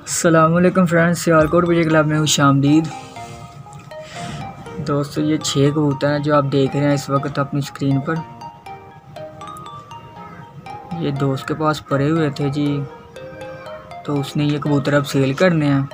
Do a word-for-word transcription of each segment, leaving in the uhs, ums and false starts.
अस्सलामुअलैकुम friends, Sialkot pigeon club में खुश आमदीद। दोस्तों, ये छः कबूतर हैं जो आप देख रहे हैं इस वक्त अपनी स्क्रीन पर। ये दोस्त के पास पड़े हुए थे जी, तो उसने ये कबूतर अब सेल करने हैं।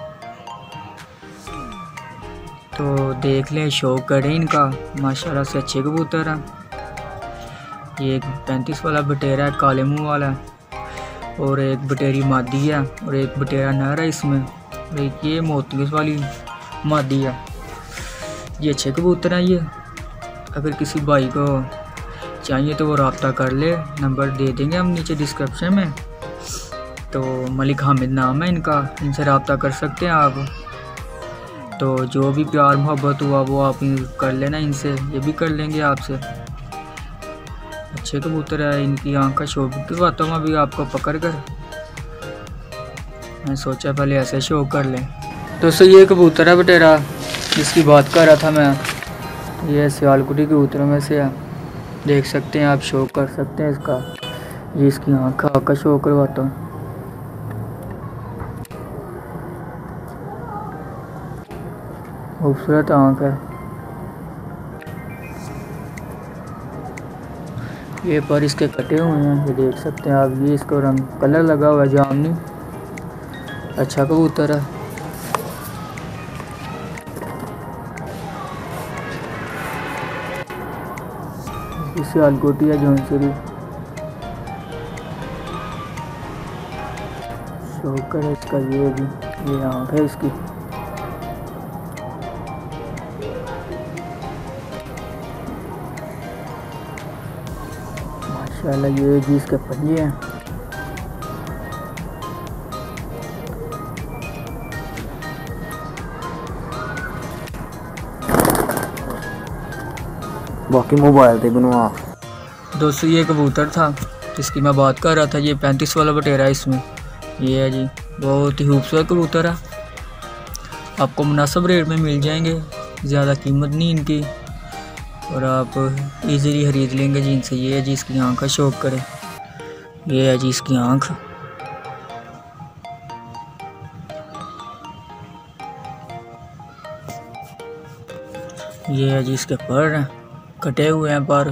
तो देख लें, शौक करें इनका, माशाल्लाह से अच्छे कबूतर हैं। ये एक पैंतीस वाला बटेरा है, काले मुँह वाला, और एक बटेरी मादी है और एक बटेरा नर है इसमें, और एक ये मोतियों वाली मादी है। ये अच्छे कबूतर हैं। ये अगर किसी भाई को चाहिए तो वो रब्ता कर ले, नंबर दे देंगे हम नीचे डिस्क्रिप्शन में। तो मलिक हामिद नाम है इनका, इनसे रब्ता कर सकते हैं आप। तो जो भी प्यार मोहब्बत हुआ वो आप कर लेना इनसे, ये भी कर लेंगे आपसे। अच्छे कबूतर है, इनकी आँख का शौक करवाता हूँ अभी आपको पकड़ कर। मैं सोचा पहले ऐसे शो कर लें। दोस्तों, ये कबूतर है बटेरा जिसकी बात कर रहा था मैं। ये सियालकोटी कबूतरों में से है, देख सकते हैं आप, शो कर सकते हैं इसका। ये इसकी आँख का शो करवाता हूँ। खूबसूरत आँख है। ये पर इसके कटे हुए हैं, ये देख सकते हैं आप। ये इसको रंग कलर लगा हुआ है जामनी। अच्छा कबूतर है। सियालकोटी है जौनसरी। शौकर है इसका। ये भी ये आँख है इसकी। माशाल्लाह, ये जी इसके पंजे हैं। बाकी मोबाइल पे बनवा। दोस्तों, ये कबूतर था जिसकी मैं बात कर रहा था। ये पैंतीस वाला बटेरा है इसमें। ये है जी, बहुत ही खूबसूरत कबूतर है। आपको मुनासिब रेट में मिल जाएंगे, ज़्यादा कीमत नहीं इनकी, और आप इजीली खरीद लेंगे जी इनसे। ये है जी इसकी आँख का शौक करे। ये है जी इसकी आँख। ये है जी इसके पर, कटे हुए हैं पर।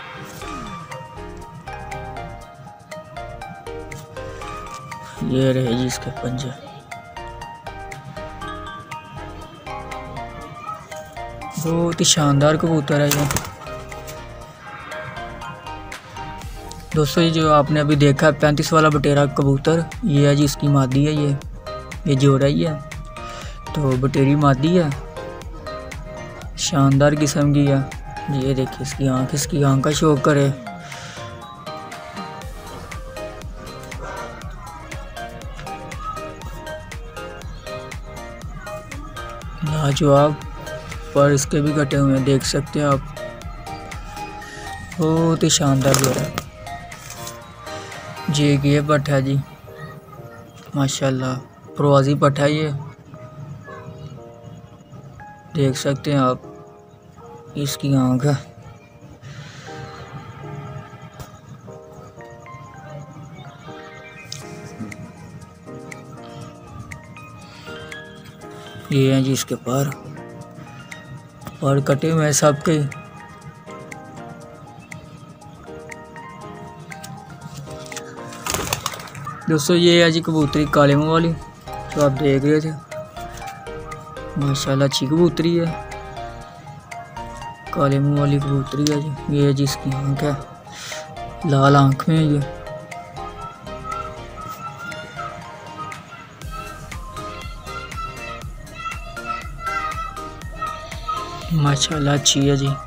ये रहे जी इसके पंजे। बहुत ही शानदार कबूतर है ये। दोस्तों, ये जो आपने अभी देखा है पैंतीस वाला बटेरा कबूतर, ये है जी इसकी मादी है। ये ये जोड़ा ही है, तो बटेरी मादी है, शानदार किस्म की है। ये देखिए इसकी आँख, इसकी आँख का शौक करे। लाजवाब, पर इसके भी कटे हुए हैं, देख सकते हैं आप। बहुत ही शानदार जोड़ा। जी ये पट्ठा है जी, माशाल्लाह, प्रवाजी पट्ठा है ये, देख सकते हैं आप। इसकी आँख है। ये हैं जी इसके पर पर कटे हुए हैं सबके। दोस्तों, ये है जी कबूतरी काले मुँह वाली जो आप देख रहे थे। माशाल्लाह, अच्छी कबूतरी है, काले मुँह वाली कबूतरी है जी। ये है जी इसकी आँख है, लाल आँख में है ये। माशाल्लाह, अच्छी है जी।